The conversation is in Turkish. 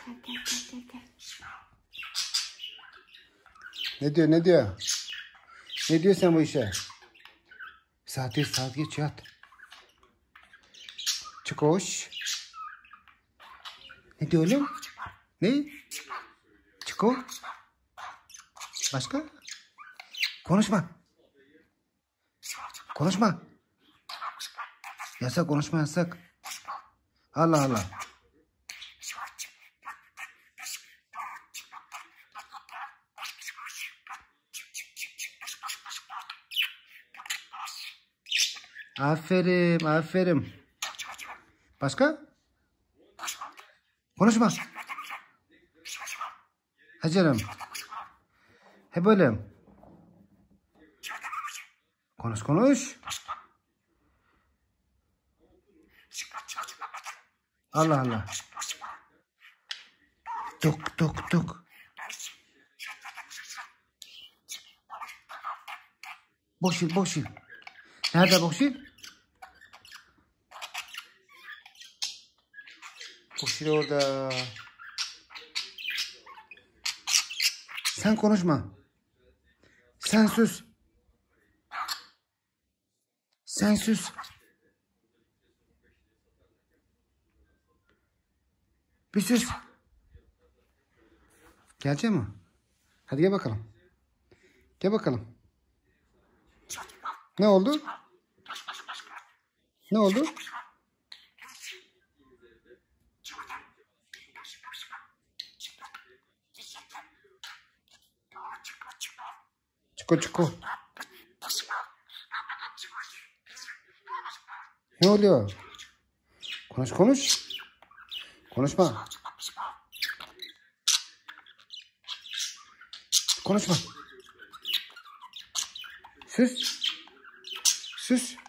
Gel. Ne diyor, ne diyor? Ne diyor sen bu işe? Saat geç yat. Çıkoş. Ne diyor oğlum? Ne? Çiko. Başka? Konuşma. Konuşma. Yasak, konuşma yasak. Allah Allah. Aferin, aferin. Başka? Konuşma. Hacerım. Hep öyle. Konuş. Allah Allah. Tuk. Boş il. Nerede boş il? Boş il orada. Sen konuşma. Sen sus. Bir sus. Gelecek mi? Hadi gel bakalım. Ne oldu? Çiko. Ne oluyor? Konuş. Konuşma. Sus.